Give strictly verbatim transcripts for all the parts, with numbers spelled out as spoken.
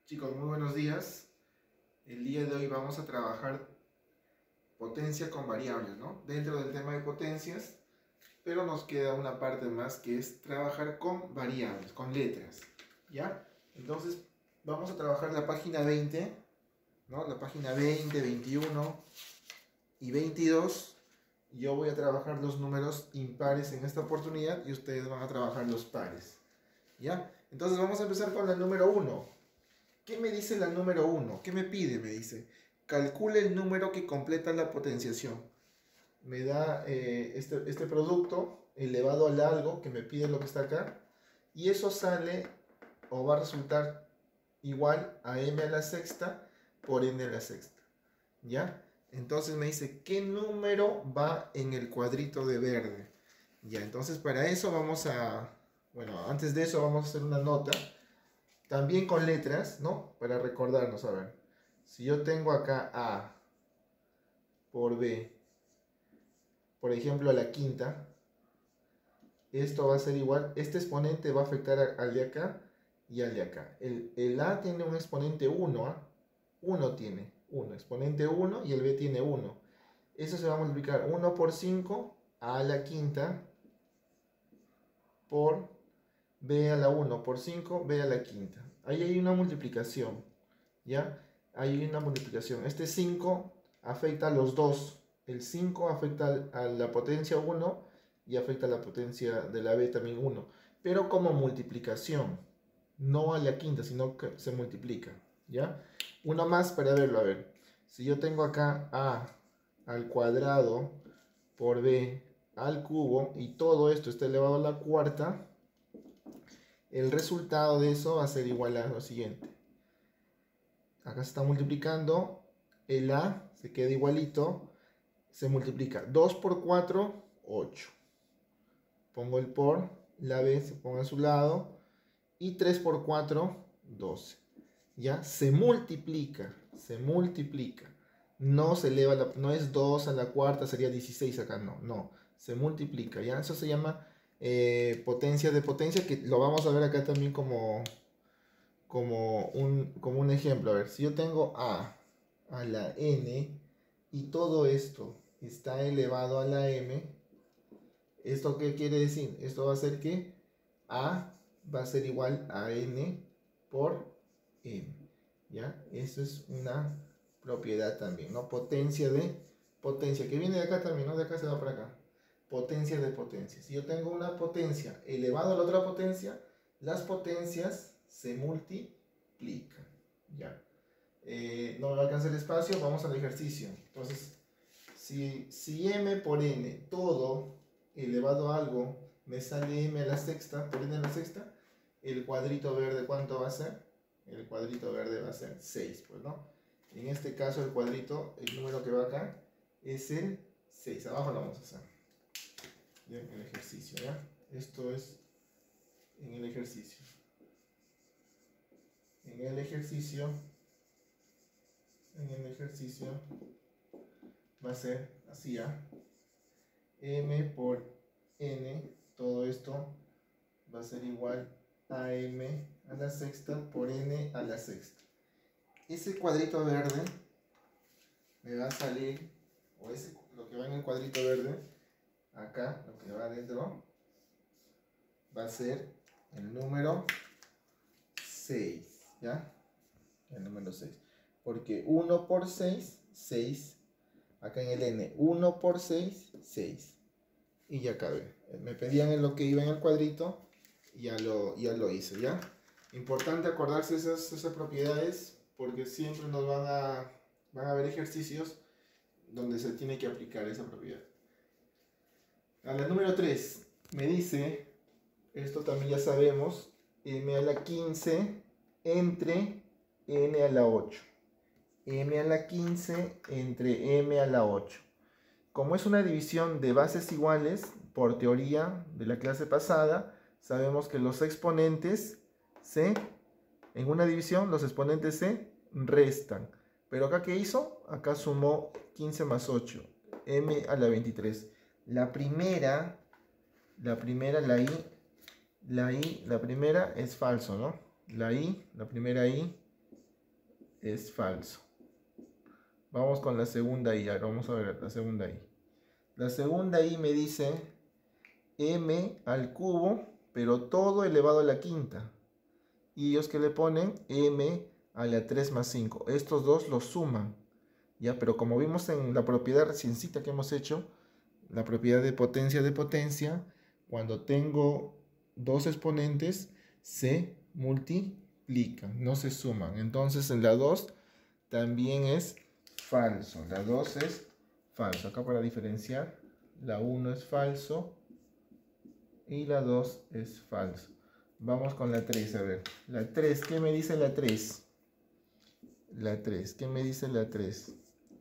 Chicos, muy buenos días. El día de hoy vamos a trabajar potencia con variables, ¿no? Dentro del tema de potencias, pero nos queda una parte más que es trabajar con variables, con letras, ¿ya? Entonces, vamos a trabajar la página veinte, ¿no? La página veinte, veintiuno y veintidós. Yo voy a trabajar los números impares en esta oportunidad y ustedes van a trabajar los pares, ¿ya? Entonces, vamos a empezar con la número uno. ¿Qué me dice la número uno? ¿Qué me pide? Me dice, calcule el número que completa la potenciación. Me da eh, este, este producto elevado al algo que me pide lo que está acá. Y eso sale o va a resultar igual a m a la sexta por n a la sexta. ¿Ya? Entonces me dice, ¿qué número va en el cuadrito de verde? Ya, entonces para eso vamos a... Bueno, antes de eso vamos a hacer una nota. También con letras, ¿no? Para recordarnos, a ver. Si yo tengo acá A por B, por ejemplo, a la quinta, esto va a ser igual. Este exponente va a afectar al de acá y al de acá. El, el A tiene un exponente uno, ¿ah? uno tiene, uno. Exponente uno y el B tiene uno. Eso se va a multiplicar uno por cinco, A a la quinta, por B a la uno, por cinco, B a la quinta. Ahí hay una multiplicación, ¿ya? Ahí hay una multiplicación. Este cinco afecta a los dos. El cinco afecta a la potencia uno y afecta a la potencia de la B también uno. Pero como multiplicación, no a la quinta, sino que se multiplica, ¿ya? Uno más para verlo, a ver. Si yo tengo acá A al cuadrado por B al cubo y todo esto está elevado a la cuarta, el resultado de eso va a ser igual a lo siguiente. Acá se está multiplicando, el A se queda igualito, se multiplica dos por cuatro, ocho. Pongo el por, la B se pone a su lado, y tres por cuatro, doce. ¿Ya? Se multiplica, se multiplica. No se eleva, la, no es dos a la cuarta, sería dieciséis acá, no, no. Se multiplica, ¿ya? Eso se llama eh, potencia de potencia, que lo vamos a ver acá también como... Como un, como un ejemplo, a ver, si yo tengo A a la N y todo esto está elevado a la M, ¿esto qué quiere decir? Esto va a ser que A va a ser igual a N por M, ¿ya? Eso es una propiedad también, ¿no? Potencia de potencia, que viene de acá también, ¿no? De acá se va para acá. Potencia de potencia. Si yo tengo una potencia elevado a la otra potencia, las potencias se multiplican, ¿ya? Eh, no me alcanza el espacio, vamos al ejercicio. Entonces, si, si m por n, todo elevado a algo, me sale m a la sexta, por n a la sexta, el cuadrito verde, ¿cuánto va a ser? El cuadrito verde va a ser seis, pues, ¿no? En este caso, el cuadrito, el número que va acá, es el seis. Abajo lo vamos a hacer. Bien, el ejercicio, ¿ya? Esto es en el ejercicio. En el ejercicio, en el ejercicio, va a ser así, ¿ya? M por N, todo esto va a ser igual a M a la sexta por N a la sexta. Ese cuadrito verde me va a salir, o ese, lo que va en el cuadrito verde, acá, lo que va adentro, va a ser el número seis, ¿ya? El número seis. Porque uno por seis, seis. Acá en el N, uno por seis, seis. Y ya acabé. Me pedían en lo que iba en el cuadrito y ya lo, ya lo hice, ¿ya? Importante acordarse esas, esas propiedades porque siempre nos van a, van a haber ejercicios donde se tiene que aplicar esa propiedad. A la número tres me dice, esto también ya sabemos, m a la quince entre n a la ocho. M a la quince entre m a la ocho. Como es una división de bases iguales, por teoría de la clase pasada, sabemos que los exponentes se, en una división, los exponentes se restan. Pero acá, ¿qué hizo? Acá sumó quince más ocho, m a la veintitrés. La primera, la primera, la i, la i, la primera es falso, ¿no? La i, la primera i es falso. Vamos con la segunda I. Ahora vamos a ver la segunda I. La segunda I me dice m al cubo, pero todo elevado a la quinta. Y ellos que le ponen m a la tres más cinco. Estos dos los suman. ¿Ya? Pero como vimos en la propiedad reciencita que hemos hecho, la propiedad de potencia de potencia, cuando tengo dos exponentes, se multiplican, no se suman. Entonces en la dos también es falso. La dos es falso. Acá para diferenciar, la uno es falso y la dos es falso. Vamos con la tres, a ver. La tres, ¿qué me dice la tres? La tres, ¿qué me dice la tres?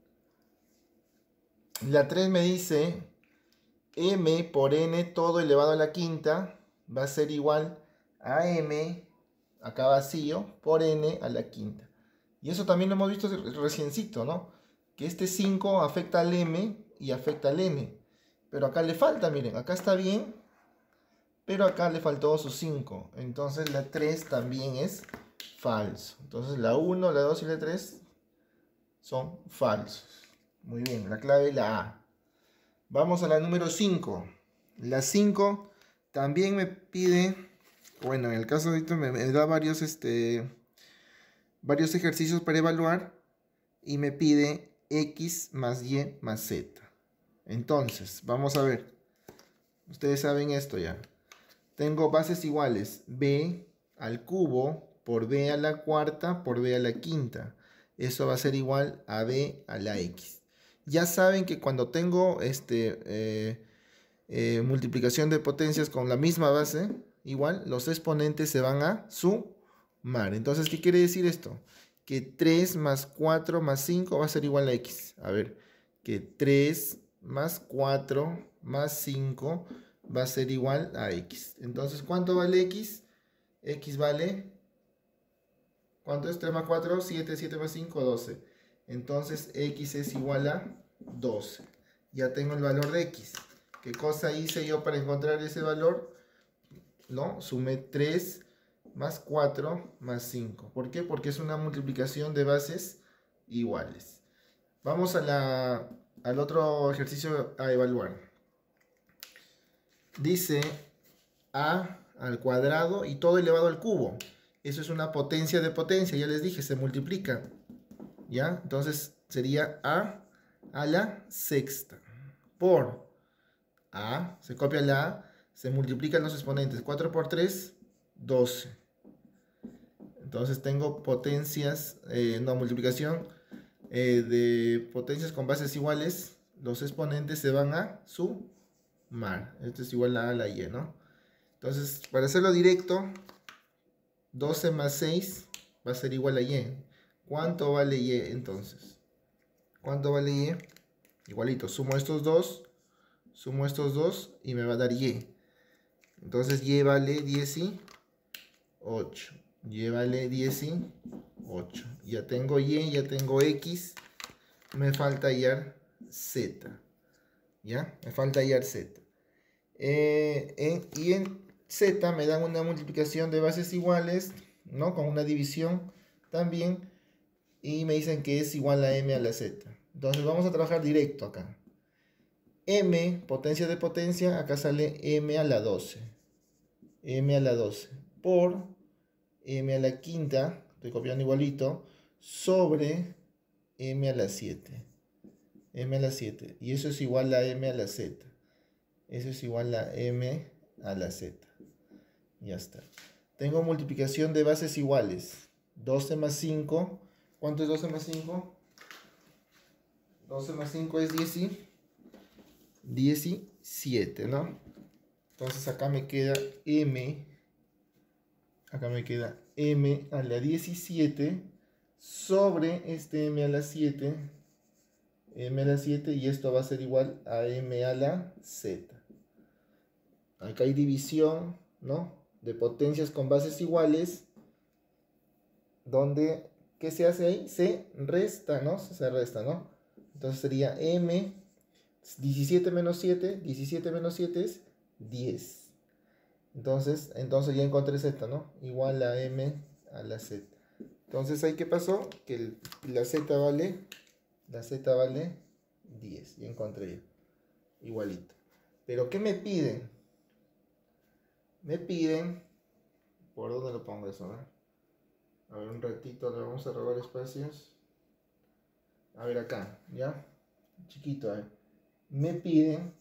La tres me dice m por n todo elevado a la quinta va a ser igual a m, acá vacío, por n a la quinta. Y eso también lo hemos visto reciencito, ¿no? Que este cinco afecta al m y afecta al n. Pero acá le falta, miren, acá está bien, pero acá le faltó su cinco. Entonces la tres también es falso. Entonces la uno, la dos y la tres son falsos. Muy bien, la clave es la A. Vamos a la número cinco. La cinco también me pide, bueno, en el caso de esto me, me da varios, este, varios ejercicios para evaluar y me pide x más y más z. Entonces, vamos a ver. Ustedes saben esto ya. Tengo bases iguales, b al cubo por b a la cuarta por b a la quinta. Eso va a ser igual a b a la x. Ya saben que cuando tengo este, eh, eh, multiplicación de potencias con la misma base, igual los exponentes se van a sumar. Entonces, ¿qué quiere decir esto? Que tres más cuatro más cinco va a ser igual a x. A ver, que tres más cuatro más cinco va a ser igual a x. Entonces, ¿cuánto vale x? X vale, ¿cuánto es? tres más cuatro, siete, siete más cinco, doce. Entonces, x es igual a doce. Ya tengo el valor de x. ¿Qué cosa hice yo para encontrar ese valor? No, sumé tres más cuatro más cinco. ¿Por qué? Porque es una multiplicación de bases iguales. Vamos a la, al otro ejercicio a evaluar. Dice a al cuadrado y todo elevado al cubo. Eso es una potencia de potencia, ya les dije, se multiplica. ¿Ya? Entonces sería a a la sexta por a, se copia la a, se multiplican los exponentes. cuatro por tres, doce. Entonces tengo potencias, eh, no, multiplicación eh, de potencias con bases iguales. Los exponentes se van a sumar. Esto es igual a a a la y, ¿no? Entonces, para hacerlo directo, doce más seis va a ser igual a y. ¿Cuánto vale y entonces? ¿Cuánto vale y? Igualito, sumo estos dos, sumo estos dos y me va a dar y. Entonces y vale dieciocho. Y vale dieciocho. Ya tengo y, ya tengo x. Me falta hallar z. ¿Ya? Me falta hallar z. Eh, en, y en z me dan una multiplicación de bases iguales, ¿no? Con una división también. Y me dicen que es igual a m a la z. Entonces vamos a trabajar directo acá. M, potencia de potencia, acá sale m a la doce. M a la doce. Por m a la quinta, estoy copiando igualito, sobre m a la siete. M a la siete. Y eso es igual a m a la z. Eso es igual a m a la z. Ya está. Tengo multiplicación de bases iguales. doce más cinco. ¿Cuánto es doce más cinco? doce más cinco es diecisiete, ¿no? Entonces acá me queda m. Acá me queda m a la diecisiete sobre este m a la siete. M a la siete y esto va a ser igual a m a la z. Acá hay división, ¿no? De potencias con bases iguales. Donde, ¿qué se hace ahí? Se resta, ¿no? Se resta, ¿no? Entonces sería m, diecisiete menos siete, diecisiete menos siete es diez. Entonces, entonces ya encontré z, ¿no? Igual a m a la z. Entonces, ¿ahí qué pasó? Que el, la z vale, la z vale diez. Y encontré yo. Igualito. Pero, ¿qué me piden? Me piden... ¿Por dónde lo pongo eso? ¿Eh? A ver, un ratito, le vamos a robar espacios. A ver acá, ¿ya? Chiquito, a ver. Me piden...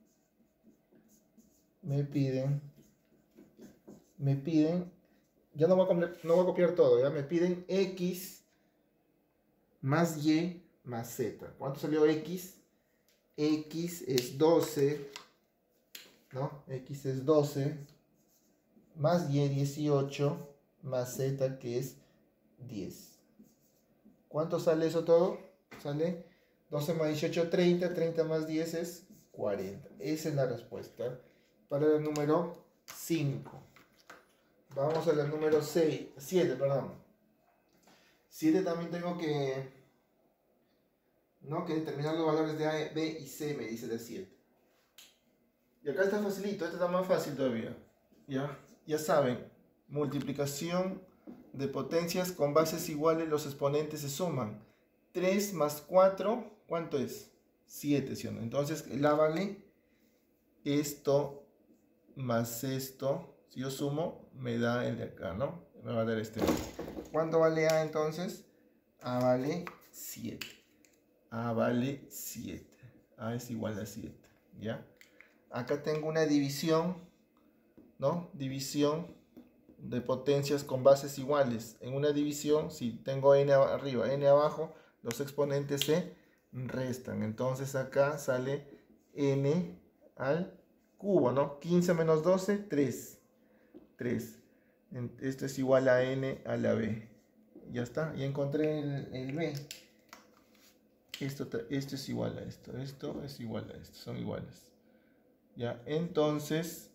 Me piden... Me piden... Ya no voy, a no voy a copiar todo, ¿ya? Me piden X más Y más Z. ¿Cuánto salió X? X es doce, ¿no? X es doce, más Y dieciocho, más Z que es diez. ¿Cuánto sale eso todo? Sale doce más dieciocho, treinta, treinta más diez es cuarenta. Esa es la respuesta para el número cinco. Vamos a la número seis, siete, perdón. siete también tengo que, ¿no? que determinar los valores de A, B y C, me dice de siete. Y acá está facilito, este está más fácil todavía. ¿Ya? Ya saben, multiplicación de potencias con bases iguales, los exponentes se suman. tres más cuatro, ¿cuánto es? siete, ¿sí o no? Entonces, el A vale esto más esto. Si yo sumo, me da el de acá, ¿no? Me va a dar este. ¿Cuánto vale A entonces? A vale siete. A vale siete. A es igual a siete, ¿ya? Acá tengo una división, ¿no? División de potencias con bases iguales. En una división, si tengo n arriba, n abajo, los exponentes se restan. Entonces acá sale n al cubo, ¿no? quince menos doce, tres. tres. Esto es igual a n a la b. Ya está, ya encontré el, el b. Esto, esto es igual a esto, esto es igual a esto, son iguales. Ya, entonces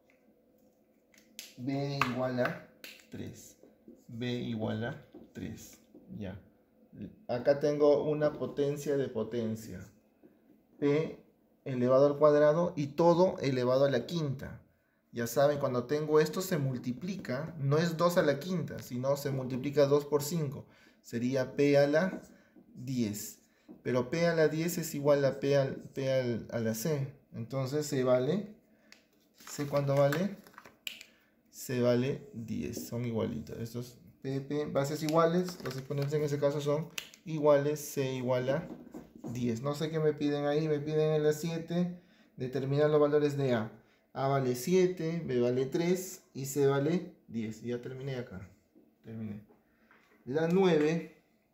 b igual a tres. b igual a tres. Ya. Acá tengo una potencia de potencia. P elevado al cuadrado y todo elevado a la quinta. Ya saben, cuando tengo esto se multiplica, no es dos a la quinta, sino se multiplica dos por cinco. Sería P a la diez. Pero P a la diez es igual a P, al, P al, a la C. Entonces se vale, ¿C cuánto vale? Se vale diez, son igualitos. Estos P, P, bases iguales, los exponentes en ese caso son iguales, C igual a diez. No sé qué me piden ahí, me piden en la siete, determinar los valores de A. A vale siete, B vale tres y C vale diez. Ya terminé acá. Terminé. La nueve.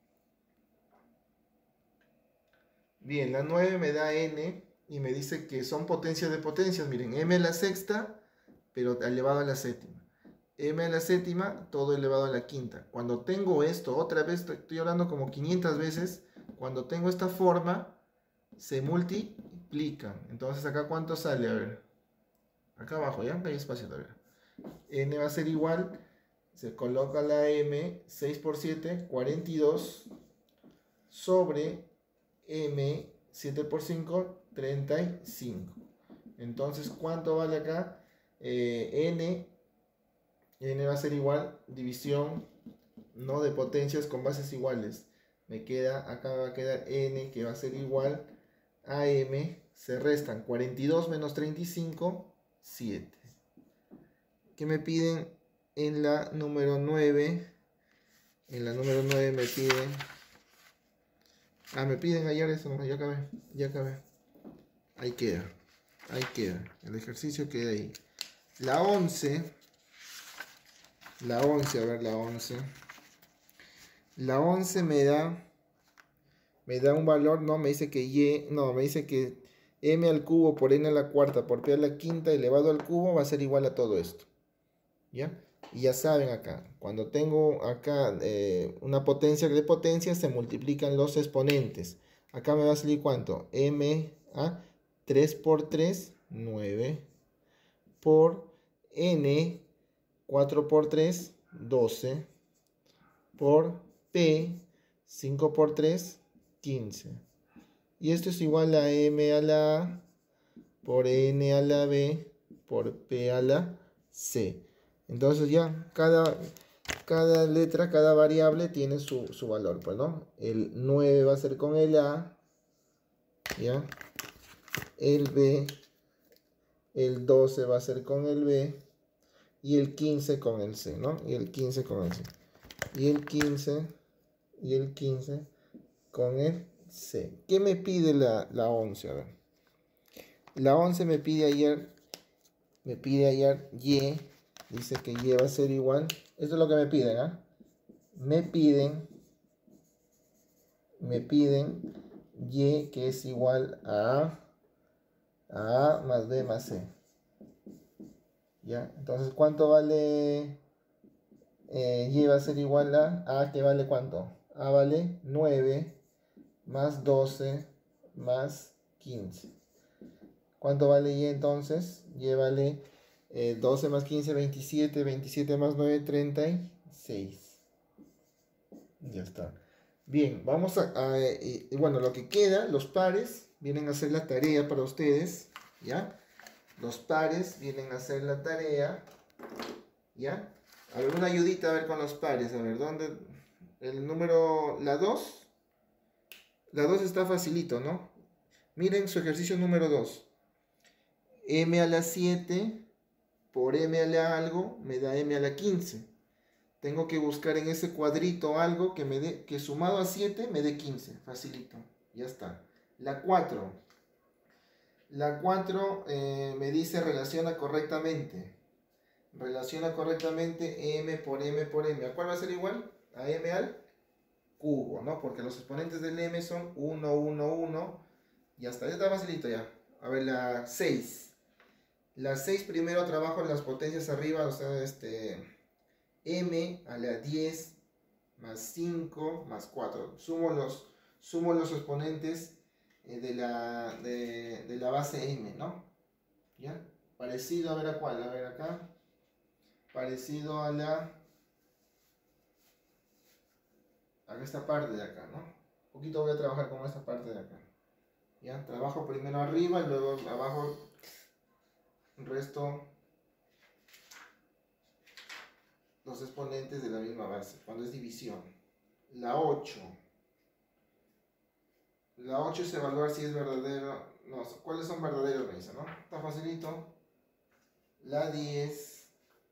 Bien, la nueve me da N y me dice que son potencias de potencias. Miren, M a la sexta, pero elevado a la séptima. M a la séptima, todo elevado a la quinta. Cuando tengo esto, otra vez, estoy hablando como quinientas veces, cuando tengo esta forma, se multiplican. Entonces, ¿acá cuánto sale? A ver. Acá abajo, ¿ya? Hay espacio todavía. N va a ser igual, se coloca la M, seis por siete, cuarenta y dos, sobre M, siete por cinco, treinta y cinco. Entonces, ¿cuánto vale acá? Eh, N, N va a ser igual, división, no de potencias con bases iguales. Me queda, acá va a quedar N, que va a ser igual a M, se restan cuarenta y dos menos treinta y cinco, siete. ¿Qué me piden en la número nueve? En la número nueve me piden... Ah, me piden hallar eso, no, ya acabé, ya acabé. Ahí queda, ahí queda. El ejercicio queda ahí. La once, la once, a ver, la once. La once me da, me da un valor, no, me dice que Y, no, me dice que M al cubo por N a la cuarta por P a la quinta elevado al cubo va a ser igual a todo esto. ¿Ya? Y ya saben acá, cuando tengo acá eh, una potencia de potencia, se multiplican los exponentes. Acá me va a salir ¿cuánto? M a tres por tres, nueve, por N, cuatro por tres, doce, por P, cinco por tres, quince. Y esto es igual a M a la A por N a la B por P a la C. Entonces ya cada, cada letra, cada variable tiene su, su valor, pues, ¿no? El nueve va a ser con el A, ¿ya? El B, el doce va a ser con el B, y el quince con el C, ¿no? Y el quince con el C. Y el quince, y el quince con el C. ¿Qué me pide la, la once? A ver. La once me pide ayer, me pide ayer Y, dice que Y va a ser igual. Esto es lo que me piden, ¿ah? Me piden, me piden Y que es igual a A, A más B más C. ¿Ya? Entonces, ¿cuánto vale? Eh, Y va a ser igual a A, que vale ¿cuánto? A vale nueve más doce más quince. ¿Cuánto vale Y entonces? Y vale eh, doce más quince, veintisiete. veintisiete más nueve, treinta y seis. Ya está. Bien, vamos a... a eh, bueno, lo que queda, los pares, vienen a hacer la tarea para ustedes. ¿Ya? Los pares vienen a hacer la tarea. ¿Ya? A ver, una ayudita a ver con los pares. A ver, ¿dónde? El número... La dos. La dos está facilito, ¿no? Miren su ejercicio número dos. M a la siete por M a la algo me da M a la quince. Tengo que buscar en ese cuadrito algo que me dé, que sumado a siete me dé quince. Facilito. Ya está. La cuatro. La cuatro eh, me dice relaciona correctamente. Relaciona correctamente M por M por M. ¿A cuál va a ser igual? A M al cubo, ¿no? Porque los exponentes del M son uno, uno, uno. Ya está. Ya está facilito ya. A ver, la seis. La seis primero trabajo en las potencias arriba, o sea, este, M a la diez más cinco más cuatro. Sumo los, sumo los exponentes eh, de, la, de, de la base M, ¿no? ¿Ya? Parecido, a ver a cuál, a ver acá. Parecido a la... a esta parte de acá, ¿no? Un poquito voy a trabajar con esta parte de acá. ¿Ya? Trabajo primero arriba y luego abajo... resto los exponentes de la misma base, cuando es división. La ocho. La ocho es evaluar si es verdadero. No, ¿cuáles son verdaderos? Me dice, ¿no? Está facilito. La diez.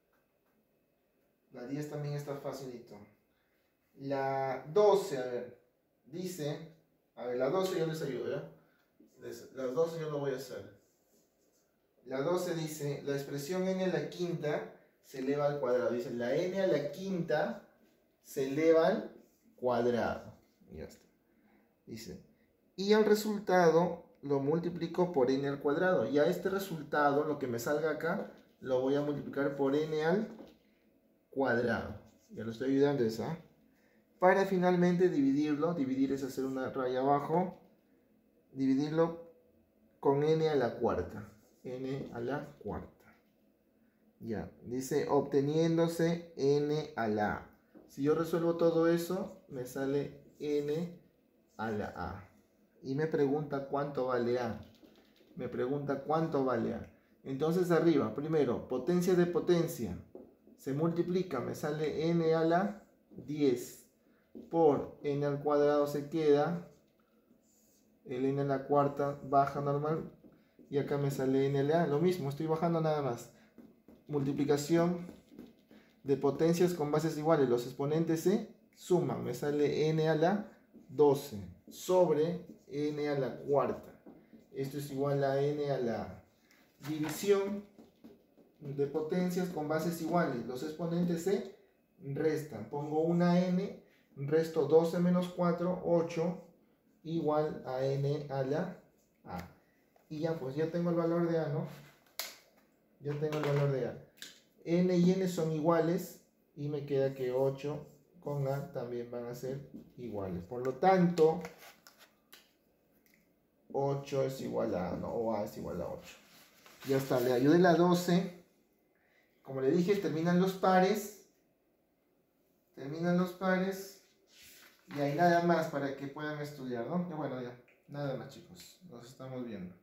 La diez también está facilito. La doce, a ver. Dice. A ver, la doce yo les ayudo, ¿ya? Las doce yo lo voy a hacer. La doce dice, la expresión n a la quinta se eleva al cuadrado. Dice, la n a la quinta se eleva al cuadrado. Y ya está. Dice, y el resultado lo multiplico por n al cuadrado. Y a este resultado, lo que me salga acá, lo voy a multiplicar por n al cuadrado. Ya lo estoy ayudando esa. Para finalmente dividirlo, dividir es hacer una raya abajo, dividirlo con n a la cuarta. N a la cuarta. Ya, dice obteniéndose n a la a. Si yo resuelvo todo eso, me sale n a la a. Y me pregunta cuánto vale a. Me pregunta cuánto vale a. Entonces arriba, primero, potencia de potencia. Se multiplica, me sale n a la diez. Por n al cuadrado se queda. El n a la cuarta baja normal. Y acá me sale n a la a. Lo mismo, estoy bajando nada más. Multiplicación de potencias con bases iguales. Los exponentes se suman. Me sale n a la doce sobre n a la cuarta. Esto es igual a n a la división de potencias con bases iguales. Los exponentes se restan. Pongo una n, resto doce menos cuatro, ocho, igual a n a la a. Y ya, pues ya tengo el valor de a, ¿no? Ya tengo el valor de a. N y n son iguales y me queda que ocho con a también van a ser iguales. Por lo tanto, ocho es igual a a, ¿no? O a es igual a ocho. Ya está, le ayudé la doce. Como le dije, terminan los pares. Terminan los pares. Y hay nada más para que puedan estudiar, ¿no? Y bueno, ya, nada más, chicos. Nos estamos viendo.